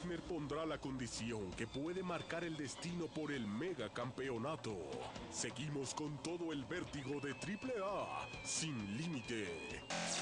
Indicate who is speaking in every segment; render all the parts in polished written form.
Speaker 1: Wagner pondrá la condición que puede marcar el destino por el megacampeonato. Seguimos con todo el vértigo de AAA sin límite.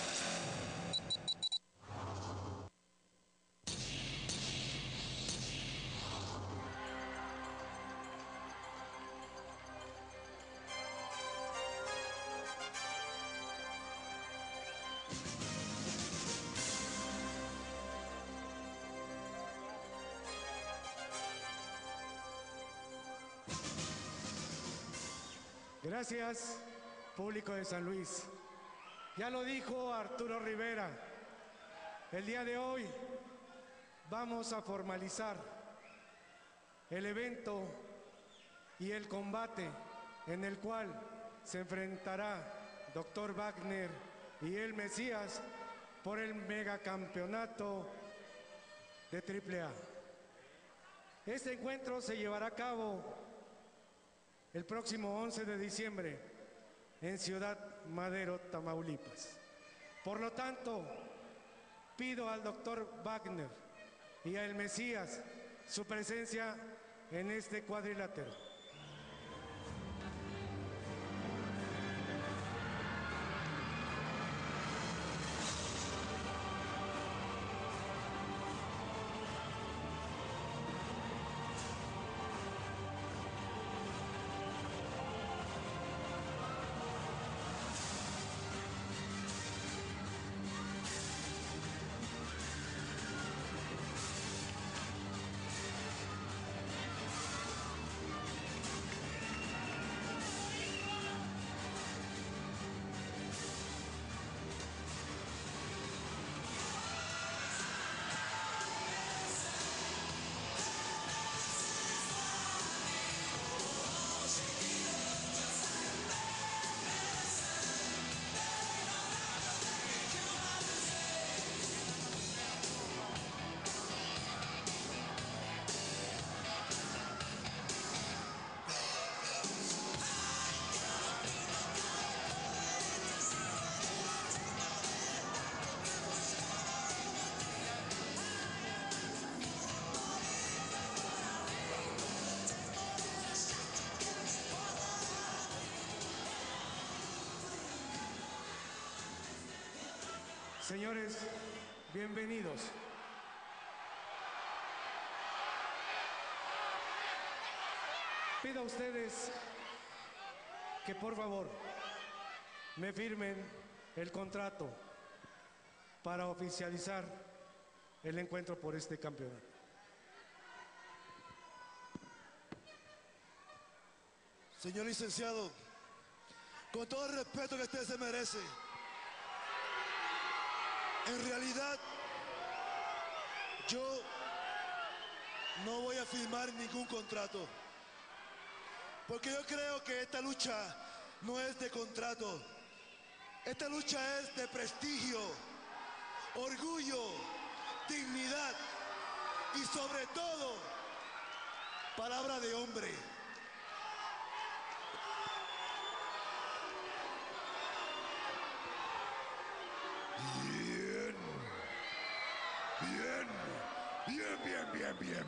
Speaker 2: Gracias, público de San Luis. Ya lo dijo Arturo Rivera, el día de hoy vamos a formalizar el evento y el combate en el cual se enfrentará Dr. Wagner y el Mesías por el megacampeonato de AAA. Este encuentro se llevará a cabo el próximo 11 de diciembre en Ciudad Madero, Tamaulipas. Por lo tanto, pido al doctor Wagner y al Mesías su presencia en este cuadrilátero. Señores, bienvenidos. Pido a ustedes que por favor me firmen el contrato para oficializar el encuentro por este campeonato.
Speaker 3: Señor licenciado, con todo el respeto que usted se merece, en realidad yo no voy a firmar ningún contrato, porque yo creo que esta lucha no es de contrato, esta lucha es de prestigio, orgullo, dignidad y sobre todo palabra de hombre.
Speaker 4: Bien.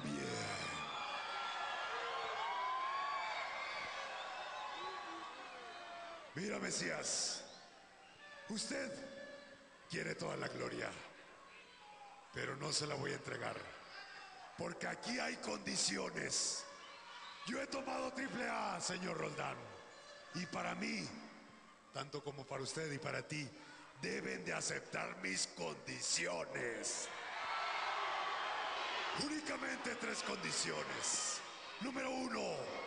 Speaker 4: Mira, Mesías, usted quiere toda la gloria, pero no se la voy a entregar, porque aquí hay condiciones. Yo he tomado AAA, señor Roldán, y para mí, tanto como para usted y para ti, deben de aceptar mis condiciones. Únicamente 3 condiciones. Número 1,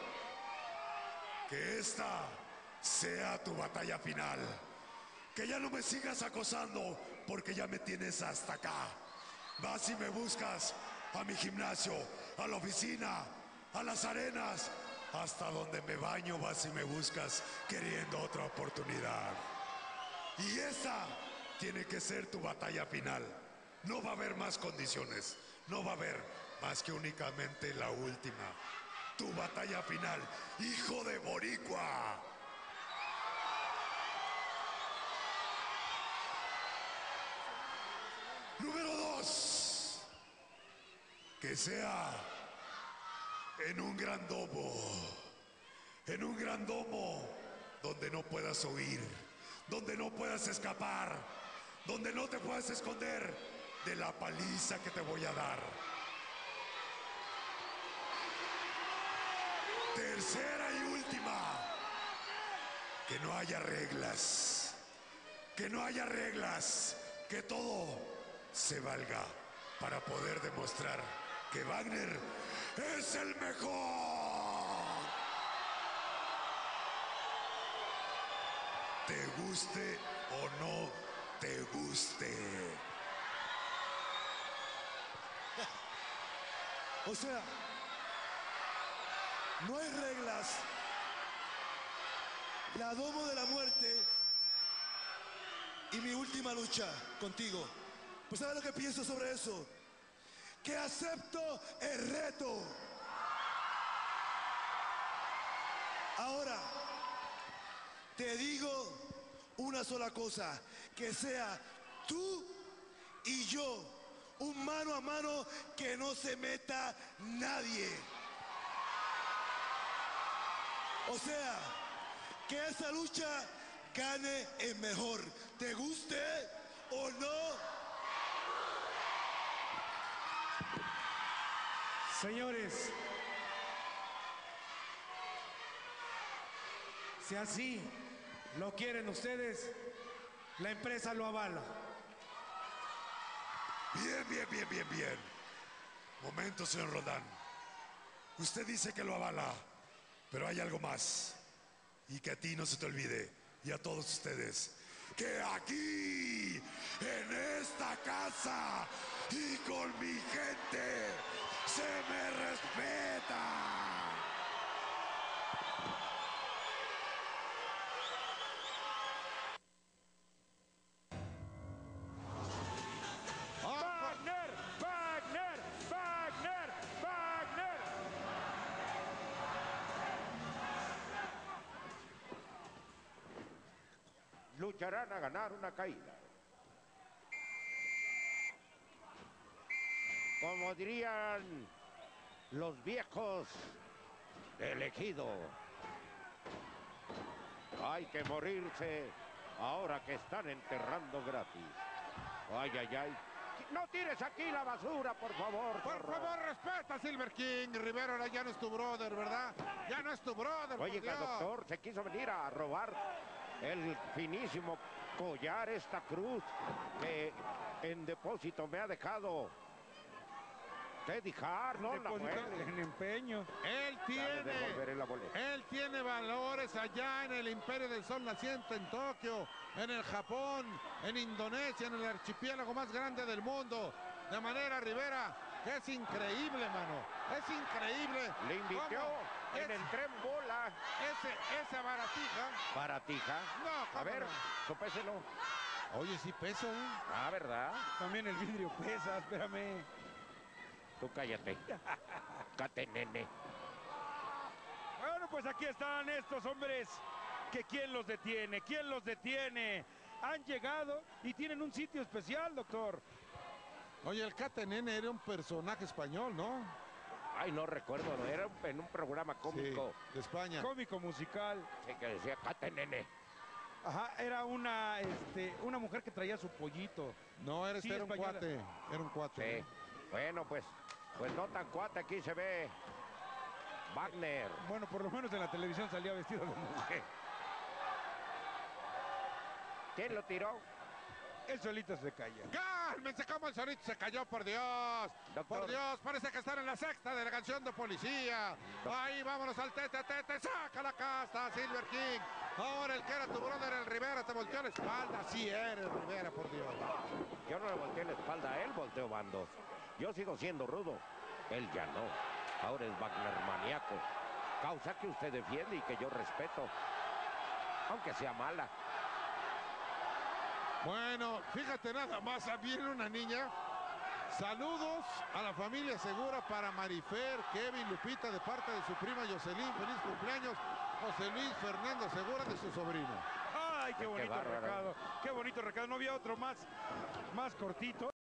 Speaker 4: que esta sea tu batalla final. Que ya no me sigas acosando, porque ya me tienes hasta acá. Vas y me buscas a mi gimnasio, a la oficina, a las arenas, hasta donde me baño vas y me buscas queriendo otra oportunidad. Y esa tiene que ser tu batalla final. No va a haber más condiciones. No va a haber más que únicamente la última. Tu batalla final, hijo de boricua. Número 2, que Que sea en un gran domo. En un gran domo donde no puedas oír, donde no puedas escapar, donde no te puedas esconder de la paliza que te voy a dar. Tercera y última. Que no haya reglas. Que no haya reglas. Que todo se valga para poder demostrar que Wagner es el mejor. Te guste o no te guste.
Speaker 3: O sea, no hay reglas. La domo de la muerte y mi última lucha contigo. Pues ¿sabes lo que pienso sobre eso? Que acepto el reto. Ahora, te digo una sola cosa, que sea tú y yo, un mano a mano, que no se meta nadie. O sea, que esa lucha gane el mejor, te guste o no.
Speaker 2: Señores, si así lo quieren ustedes, la empresa lo avala.
Speaker 4: Bien. Momento, señor Roldán. Usted dice que lo avala, pero hay algo más. Y que a ti no se te olvide, y a todos ustedes, que aquí, en esta casa y con mi gente, se me respeta.
Speaker 5: ¡Wagner! Lucharán a ganar una caída. Como dirían los viejos del Ejido, hay que morirse ahora que están enterrando gratis. Ay. No tires aquí la basura, por favor.
Speaker 6: Por favor, respeta a Silver King. Rivera ya no es tu brother, ¿verdad? Ya no es tu brother.
Speaker 5: Oiga, doctor, se quiso venir a robar el finísimo collar, esta cruz que en depósito me ha dejado Teddy Hart, no la muere.
Speaker 6: En empeño. Él tiene valores allá en el Imperio del Sol naciente, en Tokio, en el Japón, en Indonesia, en el archipiélago más grande del mundo. De manera, Rivera, que es increíble, mano. Es increíble.
Speaker 5: Le invitó en el tren bola.
Speaker 6: Esa baratija.
Speaker 5: ¿Baratija?
Speaker 6: No,
Speaker 5: a ver,
Speaker 6: no.
Speaker 5: Sopéselo.
Speaker 6: Oye, sí peso.
Speaker 5: Ah, ¿verdad?
Speaker 7: También el vidrio pesa, espérame.
Speaker 5: Tú cállate. Cállate, nene.
Speaker 7: Bueno, pues aquí están estos hombres que ¿quién los detiene? ¿Quién los detiene? Han llegado y tienen un sitio especial, doctor.
Speaker 6: Oye, el Catenene era un personaje español, ¿no?
Speaker 5: Ay, no recuerdo, ¿no? Era en un programa cómico.
Speaker 6: Sí, de España.
Speaker 7: Cómico musical.
Speaker 5: Sí, que decía Catenene.
Speaker 7: Ajá, era una mujer que traía su pollito.
Speaker 6: No, era,
Speaker 7: Sí,
Speaker 6: era un
Speaker 7: española.
Speaker 6: cuate. Era un cuate.
Speaker 5: Sí. Bueno, pues no tan cuate, aquí se ve Wagner.
Speaker 7: Bueno, por lo menos en la televisión salía vestido de mujer.
Speaker 5: ¿Quién lo tiró?
Speaker 7: El solito se calla.
Speaker 6: ¡Cálmense! ¿Cómo el solito se cayó? ¡Por Dios!
Speaker 5: Doctor.
Speaker 6: ¡Por Dios! Parece que están en la sexta delegación de policía. Ahí vámonos al tete. ¡Saca la casta, Silver King! Ahora el que era tu brother, el Rivera, te volteó la espalda. Sí eres, Rivera, por Dios.
Speaker 5: Yo no le volteé la espalda a él, volteó bandos. Yo sigo siendo rudo. Él ya no. Ahora es Wagner maníaco. Causa que usted defiende y que yo respeto. Aunque sea mala.
Speaker 6: Bueno, fíjate nada más, viene una niña. Saludos a la familia Segura para Marifer, Kevin, Lupita, de parte de su prima Jocelyn. Feliz cumpleaños, José Luis Fernando Segura, de su sobrino.
Speaker 7: Ay, qué bonito
Speaker 5: bárbaro.
Speaker 7: recado. Qué bonito recado. No había otro más cortito.